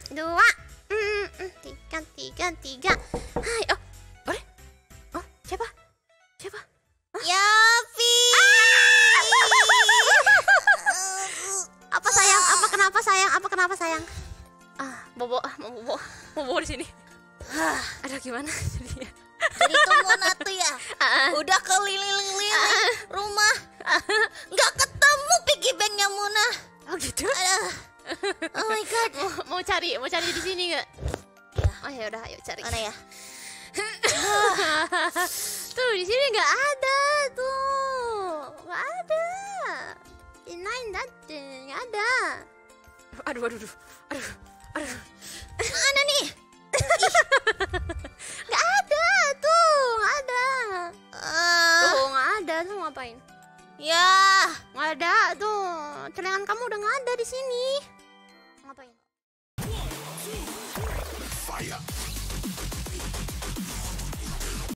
2, 3. Hai, siapa? Yapi. Apa sayang? Apa kenapa sayang? Bobo di sini. Ada gimana jadinya? Jadi tuh Mona tuh ya, udah keliling-liling rumah, nggak ketemu piggy banknya Mona. Oh gitu? Oh my god. Mau cari di sini nggak? Ya. Oh ya udah, ayo cari. Mana ya? Tuh di sini nggak ada tuh, nggak ada. Inain date, nggak ada. Aduh. Mana nih? Nggak ada tuh, nggak ada. Tuh nggak ada tuh, ngapain? Ya, Nggak ada tuh, celengan kamu udah nggak ada di sini. Ngapain? Fire.